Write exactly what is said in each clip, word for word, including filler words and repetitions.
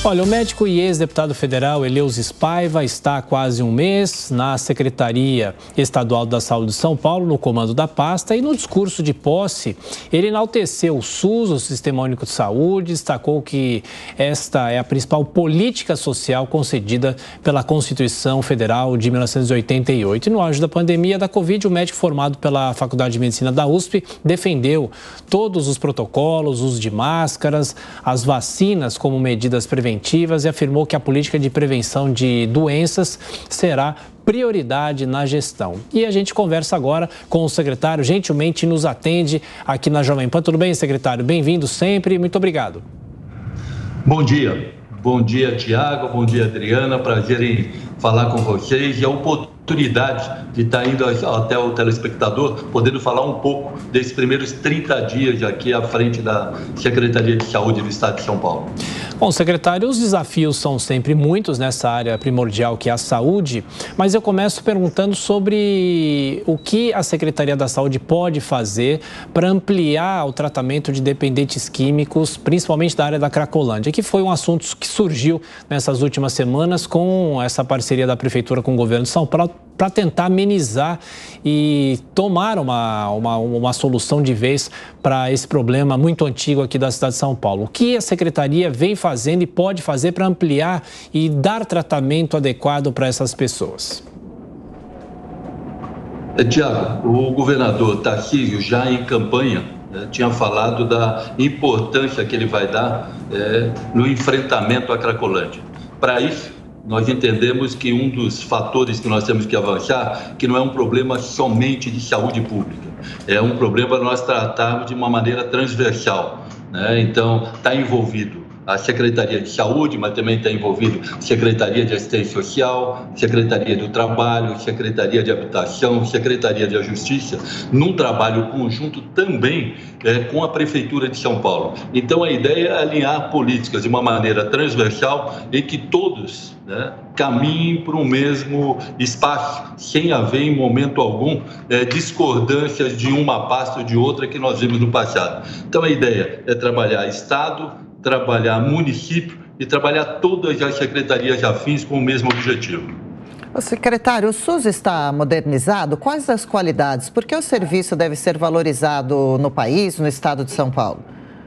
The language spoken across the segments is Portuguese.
Olha, o médico e ex-deputado federal Eleusis Paiva está há quase um mês na Secretaria Estadual da Saúde de São Paulo, no comando da pasta, e no discurso de posse, ele enalteceu o SUS, o Sistema Único de Saúde, destacou que esta é a principal política social concedida pela Constituição Federal de mil novecentos e oitenta e oito. E no auge da pandemia da Covid, o médico formado pela Faculdade de Medicina da U S P defendeu todos os protocolos, uso de máscaras, as vacinas como medidas preventivas e afirmou que a política de prevenção de doenças será prioridade na gestão. E a gente conversa agora com o secretário, gentilmente nos atende aqui na Jovem Pan. Tudo bem, secretário? Bem-vindo sempre, muito obrigado. Bom dia. Bom dia, Tiago. Bom dia, Adriana. Prazer em falar com vocês e a oportunidade de estar indo até o telespectador, podendo falar um pouco desses primeiros trinta dias aqui à frente da Secretaria de Saúde do Estado de São Paulo. Bom, secretário, os desafios são sempre muitos nessa área primordial que é a saúde, mas eu começo perguntando sobre o que a Secretaria da Saúde pode fazer para ampliar o tratamento de dependentes químicos, principalmente da área da Cracolândia, que foi um assunto que surgiu nessas últimas semanas com essa parceria da Prefeitura com o governo de São Paulo, para tentar amenizar e tomar uma, uma, uma solução de vez para esse problema muito antigo aqui da cidade de São Paulo. O que a Secretaria vem fazendo e pode fazer para ampliar e dar tratamento adequado para essas pessoas? Tiago, o governador Tarcísio, já em campanha, né, tinha falado da importância que ele vai dar é, no enfrentamento à Cracolândia. Para isso, nós entendemos que um dos fatores que nós temos que avançar, que não é um problema somente de saúde pública, é um problema nós tratarmos de uma maneira transversal, né? Então, está envolvido a Secretaria de Saúde, mas também está envolvido Secretaria de Assistência Social, Secretaria do Trabalho, Secretaria de Habitação, Secretaria da Justiça, num trabalho conjunto também é, com a Prefeitura de São Paulo. Então, a ideia é alinhar políticas de uma maneira transversal e que todos, né, caminhem para o mesmo espaço, sem haver em momento algum é, discordâncias de uma pasta ou de outra que nós vimos no passado. Então, a ideia é trabalhar Estado, trabalhar município e trabalhar todas as secretarias afins com o mesmo objetivo. O secretário, o SUS está modernizado? Quais as qualidades? Por que o serviço deve ser valorizado no país, no estado de São Paulo?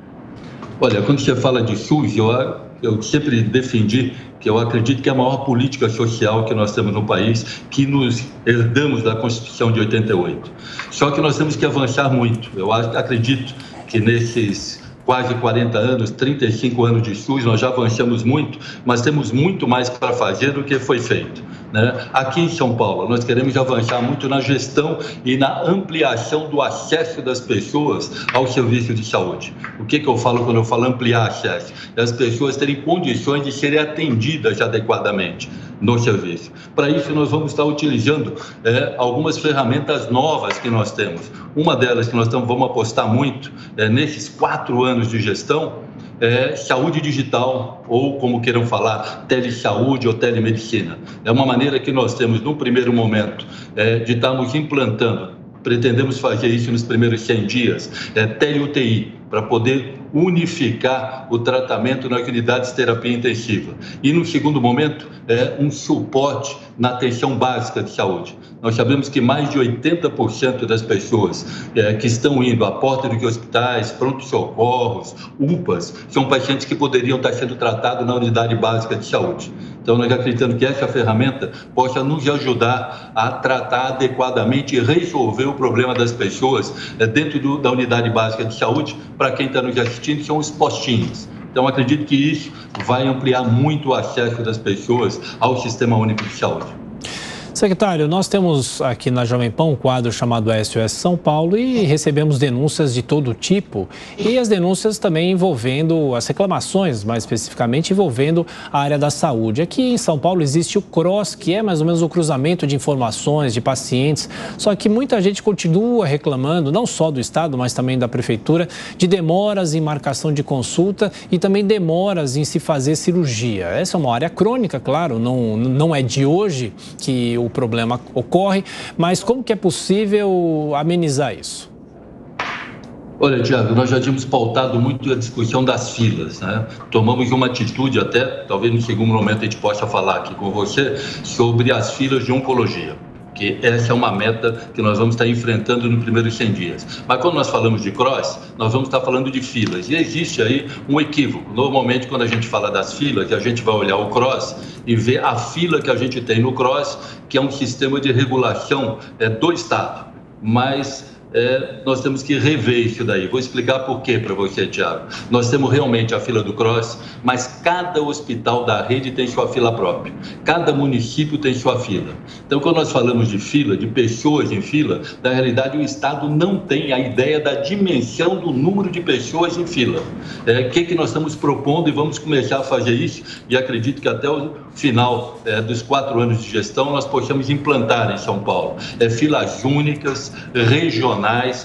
Olha, quando você fala de SUS, eu, eu sempre defendi que eu acredito que é a maior política social que nós temos no país, que nos herdamos da Constituição de oitenta e oito. Só que nós temos que avançar muito. Eu acredito que nesses quase quarenta anos, trinta e cinco anos de SUS, nós já avançamos muito, mas temos muito mais para fazer do que foi feito, né? Aqui em São Paulo, nós queremos avançar muito na gestão e na ampliação do acesso das pessoas ao serviço de saúde. O que que eu falo quando eu falo ampliar acesso? É as pessoas terem condições de serem atendidas adequadamente no serviço. Para isso, nós vamos estar utilizando é, algumas ferramentas novas que nós temos. Uma delas que nós estamos, vamos apostar muito é, nesses quatro anos de gestão, é saúde digital, ou como queiram falar, telesaúde ou telemedicina. É uma maneira que nós temos, no primeiro momento, é, de estarmos implantando, pretendemos fazer isso nos primeiros cem dias, é, tele-U T I, para poder unificar o tratamento nas unidades de terapia intensiva. E, no segundo momento, é um suporte na atenção básica de saúde. Nós sabemos que mais de oitenta por cento das pessoas é, que estão indo à porta de hospitais, pronto-socorros, U P As, são pacientes que poderiam estar sendo tratados na unidade básica de saúde. Então, nós acreditamos que essa ferramenta possa nos ajudar a tratar adequadamente e resolver o problema das pessoas é, dentro do, da unidade básica de saúde. Para quem está nos assistindo, são os postinhos. Então, acredito que isso vai ampliar muito o acesso das pessoas ao Sistema Único de Saúde. Secretário, nós temos aqui na Jovem Pan um quadro chamado S O S São Paulo e recebemos denúncias de todo tipo e as denúncias também envolvendo, as reclamações mais especificamente envolvendo a área da saúde. Aqui em São Paulo existe o CROSS, que é mais ou menos o cruzamento de informações de pacientes, só que muita gente continua reclamando, não só do Estado, mas também da Prefeitura, de demoras em marcação de consulta e também demoras em se fazer cirurgia. Essa é uma área crônica, claro, não, não é de hoje que o problema ocorre, mas como que é possível amenizar isso? Olha, Tiago, nós já tínhamos pautado muito a discussão das filas, né? Tomamos uma atitude até, talvez no segundo momento a gente possa falar aqui com você, sobre as filas de oncologia, que essa é uma meta que nós vamos estar enfrentando nos primeiros cem dias. Mas quando nós falamos de cross, nós vamos estar falando de filas. E existe aí um equívoco. Normalmente, quando a gente fala das filas, a gente vai olhar o cross e ver a fila que a gente tem no cross, que é um sistema de regulação é, do Estado. Mas É, nós temos que rever isso daí. Vou explicar por quê para você, Tiago. Nós temos realmente a fila do cross, mas cada hospital da rede tem sua fila própria. Cada município tem sua fila. Então, quando nós falamos de fila, de pessoas em fila, na realidade o Estado não tem a ideia da dimensão do número de pessoas em fila. É, o que, que nós estamos propondo e vamos começar a fazer isso, e acredito que até o final é, dos quatro anos de gestão nós possamos implantar em São Paulo. É, filas únicas, regionais,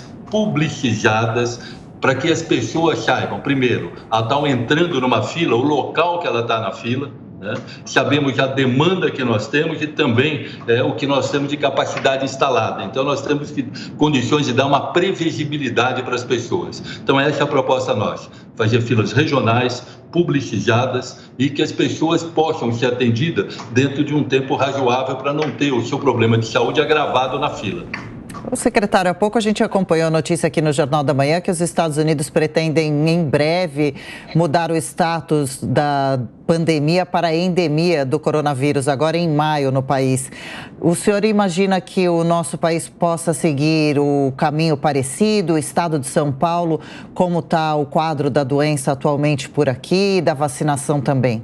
publicizadas, para que as pessoas saibam, primeiro, ela está entrando numa fila, o local que ela está na fila, né? Sabemos a demanda que nós temos e também é, o que nós temos de capacidade instalada. Então, nós temos que, condições de dar uma previsibilidade para as pessoas. Então, essa é a proposta nossa, fazer filas regionais, publicizadas e que as pessoas possam ser atendidas dentro de um tempo razoável para não ter o seu problema de saúde agravado na fila. O secretário, há pouco a gente acompanhou a notícia aqui no Jornal da Manhã que os Estados Unidos pretendem em breve mudar o status da pandemia para endemia do coronavírus, agora em maio no país. O senhor imagina que o nosso país possa seguir o caminho parecido, o estado de São Paulo, como está o quadro da doença atualmente por aqui e da vacinação também?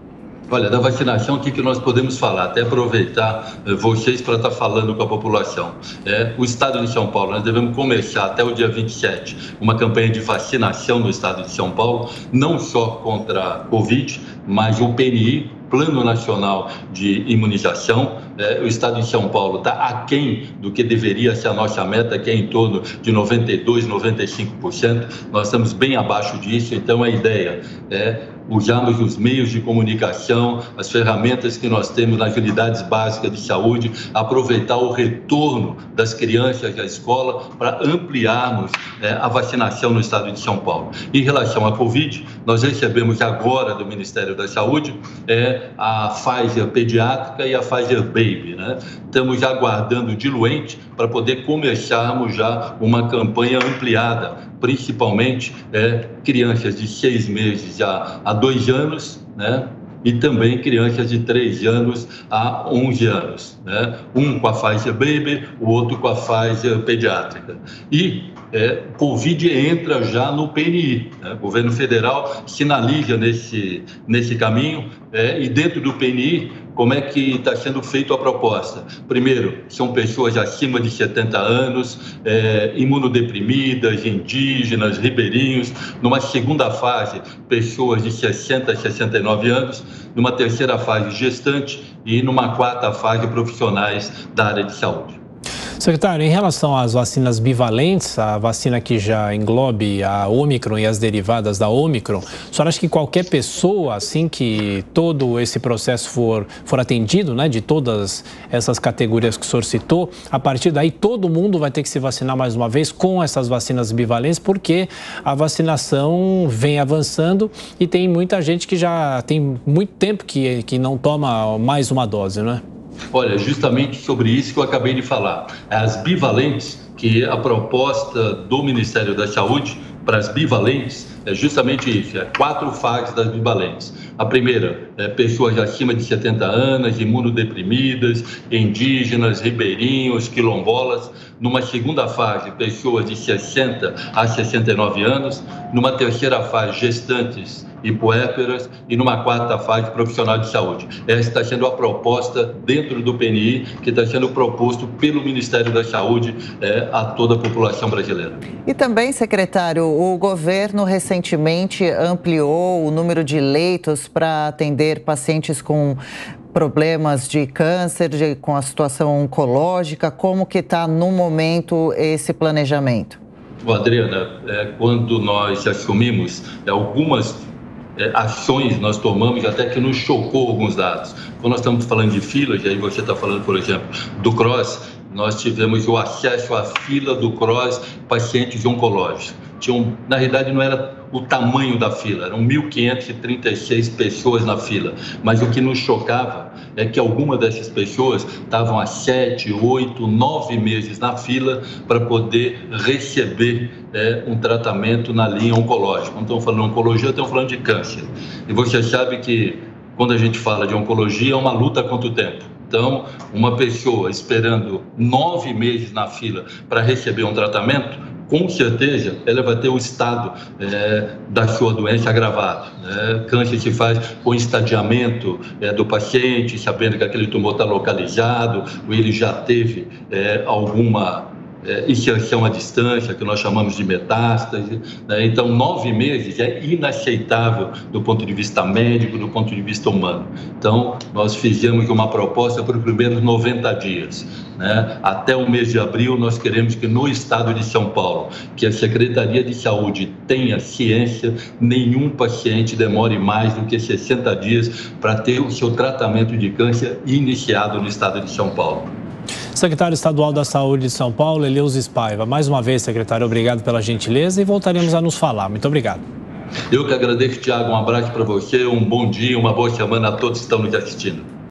Olha, da vacinação, o que, que nós podemos falar? Até aproveitar eh, vocês para estar falando com a população. É, o estado de São Paulo, nós devemos começar até o dia vinte e sete uma campanha de vacinação no estado de São Paulo, não só contra a Covid, mas o P N I, Plano Nacional de Imunização. É, o estado de São Paulo está aquém do que deveria ser a nossa meta, que é em torno de noventa e dois, noventa e cinco por cento. Nós estamos bem abaixo disso, então a ideia é usarmos os meios de comunicação, as ferramentas que nós temos nas unidades básicas de saúde, aproveitar o retorno das crianças à escola para ampliarmos é, a vacinação no estado de São Paulo. Em relação à Covid, nós recebemos agora do Ministério da Saúde é, a Pfizer pediátrica e a Pfizer Baby, né? Estamos aguardando o diluente para poder começarmos já uma campanha ampliada, principalmente é, crianças de seis meses a, a dois anos, né? E também crianças de três anos a onze anos, né? Um com a Pfizer Baby, o outro com a Pfizer pediátrica. E é, Covid entra já no P N I, né? O governo federal sinaliza nesse, nesse caminho, é, e dentro do P N I, como é que está sendo feita a proposta? Primeiro, são pessoas acima de setenta anos, é, imunodeprimidas, indígenas, ribeirinhos. Numa segunda fase, pessoas de sessenta a sessenta e nove anos. Numa terceira fase, gestante. E numa quarta fase, profissionais da área de saúde. Secretário, em relação às vacinas bivalentes, a vacina que já englobe a Ômicron e as derivadas da Ômicron, o senhor acha que qualquer pessoa, assim que todo esse processo for, for atendido, né, de todas essas categorias que o senhor citou, a partir daí todo mundo vai ter que se vacinar mais uma vez com essas vacinas bivalentes, porque a vacinação vem avançando e tem muita gente que já tem muito tempo que, que não toma mais uma dose, não é? Olha, justamente sobre isso que eu acabei de falar. As bivalentes, que a proposta do Ministério da Saúde para as bivalentes é justamente isso, é quatro fases das bivalentes. A primeira é pessoas acima de setenta anos, imunodeprimidas, indígenas, ribeirinhos, quilombolas. Numa segunda fase, pessoas de sessenta a sessenta e nove anos. Numa terceira fase, gestantes e puérperas, e numa quarta fase, profissional de saúde. Essa está sendo a proposta dentro do P N I, que está sendo proposto pelo Ministério da Saúde é, a toda a população brasileira. E também, secretário, o governo recentemente ampliou o número de leitos para atender pacientes com problemas de câncer, de, com a situação oncológica. Como que está no momento esse planejamento? Bom, Adriana, é, quando nós assumimos é, algumas É, ações nós tomamos, até que nos chocou alguns dados. Quando nós estamos falando de filas, e aí você está falando, por exemplo, do cross, nós tivemos o acesso à fila do C R O S pacientes oncológicos. Tinham, na realidade, não era o tamanho da fila, eram mil quinhentas e trinta e seis pessoas na fila, mas o que nos chocava é que algumas dessas pessoas estavam há sete, oito, nove meses na fila para poder receber é, um tratamento na linha oncológica. Não estamos falando de oncologia, estamos falando de câncer. E você sabe que quando a gente fala de oncologia, é uma luta contra o tempo. Então, uma pessoa esperando nove meses na fila para receber um tratamento, com certeza ela vai ter o estado é, da sua doença agravado. Né? Câncer se faz com estadiamento é, do paciente, sabendo que aquele tumor está localizado, ou ele já teve é, alguma é, inserção à distância, que nós chamamos de metástase. Né? Então, nove meses é inaceitável do ponto de vista médico, do ponto de vista humano. Então, nós fizemos uma proposta para os primeiros noventa dias. Né? Até o mês de abril, nós queremos que no estado de São Paulo, que a Secretaria de Saúde tenha ciência, nenhum paciente demore mais do que sessenta dias para ter o seu tratamento de câncer iniciado no estado de São Paulo. Secretário Estadual da Saúde de São Paulo, Eleusis Paiva. Mais uma vez, secretário, obrigado pela gentileza e voltaremos a nos falar. Muito obrigado. Eu que agradeço, Tiago. Um abraço para você, um bom dia, uma boa semana a todos que estão nos assistindo.